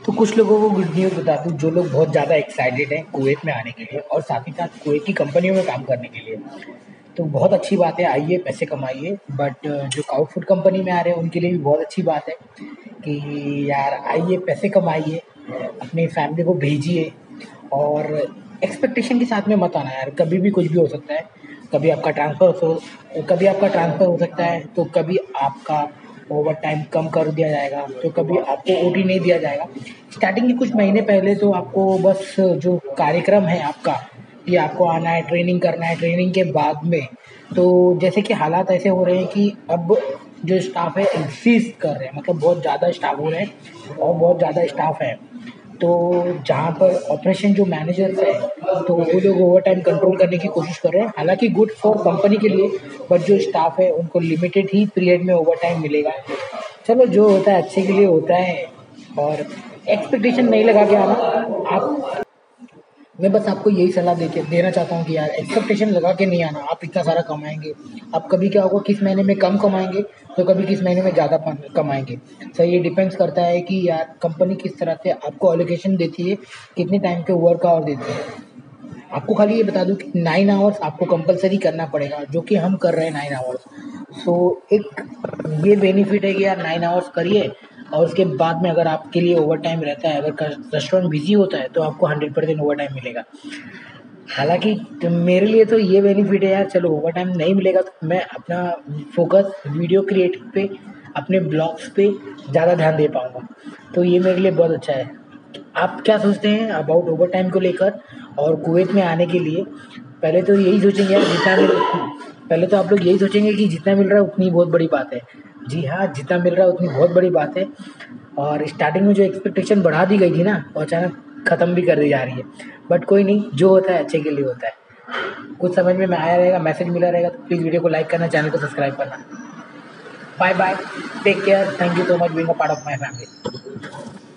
तो कुछ लोगों को गुड न्यूज़ बता दूँ, जो लोग बहुत ज़्यादा एक्साइटेड हैं कुवैत में आने के लिए और साथ ही साथ कुवैत की कंपनियों में काम करने के लिए। तो बहुत अच्छी बात है, आइए पैसे कमाइए। बट जो काउ फूड कंपनी में आ रहे हैं उनके लिए भी बहुत अच्छी बात है कि यार आइए पैसे कमाइए, अपनी फैमिली को भेजिए और एक्सपेक्टेशन के साथ में मत आना यार, कभी भी कुछ भी हो सकता है। कभी आपका ट्रांसफ़र हो सकता है, तो कभी आपका ओवर टाइम कम कर दिया जाएगा, तो कभी आपको ओटी नहीं दिया जाएगा। स्टार्टिंग के कुछ महीने पहले तो आपको बस जो कार्यक्रम है आपका, कि आपको आना है, ट्रेनिंग करना है, ट्रेनिंग के बाद में तो जैसे कि हालात ऐसे हो रहे हैं कि अब जो स्टाफ है इंक्रीज कर रहे हैं, मतलब बहुत ज़्यादा स्टाफ हो रहे हैं और बहुत ज़्यादा स्टाफ है। तो जहाँ पर ऑपरेशन जो मैनेजर्स हैं तो वो लोग ओवर टाइम कंट्रोल करने की कोशिश कर रहे हैं, हालांकि गुड फॉर कंपनी के लिए। बट जो स्टाफ है उनको लिमिटेड ही पीरियड में ओवर टाइम मिलेगा। चलो जो होता है अच्छे के लिए होता है। और एक्सपेक्टेशन नहीं लगा के आना आप। मैं बस आपको यही सलाह देना चाहता हूँ कि यार एक्सपेक्टेशन लगा के नहीं आना। आप इतना सारा कमाएंगे, आप कभी क्या होगा किस महीने में कम कमाएंगे, तो कभी किस महीने में ज़्यादा कमाएंगे। सर ये डिपेंड्स करता है कि यार कंपनी किस तरह से आपको एलोकेशन देती है, कितने टाइम के वर्क आवर देती है। आपको खाली ये बता दूं कि 9 आवर्स आपको कंपलसरी करना पड़ेगा, जो कि हम कर रहे हैं 9 आवर्स। सो एक ये बेनिफिट है कि यार 9 आवर्स करिए और उसके बाद में अगर आपके लिए ओवर टाइम रहता है, अगर रेस्टोरेंट बिजी होता है तो आपको 100% ओवर टाइम मिलेगा। हालांकि तो मेरे लिए तो ये बेनिफिट है यार, चलो ओवर टाइम नहीं मिलेगा तो मैं अपना फोकस वीडियो क्रिएटिव पे, अपने ब्लॉग्स पे ज़्यादा ध्यान दे पाऊँगा। तो ये मेरे लिए बहुत अच्छा है। आप क्या सोचते हैं अबाउट ओवर टाइम को लेकर और कुवैत में आने के लिए? पहले तो यही सोचेंगे यार पहले तो आप लोग यही सोचेंगे कि जितना मिल रहा है उतनी बहुत बड़ी बात है। जी हाँ, जितना मिल रहा है उतनी बहुत बड़ी बात है। और स्टार्टिंग में जो एक्सपेक्टेशन बढ़ा दी गई थी ना, वो अचानक ख़त्म भी कर दी जा रही है। बट कोई नहीं, जो होता है अच्छे के लिए होता है। कुछ समझ में आया रहेगा, मैसेज मिला रहेगा तो प्लीज़ वीडियो को लाइक करना, चैनल को सब्सक्राइब करना। Bye bye, take care, thank you so much being a part of my family.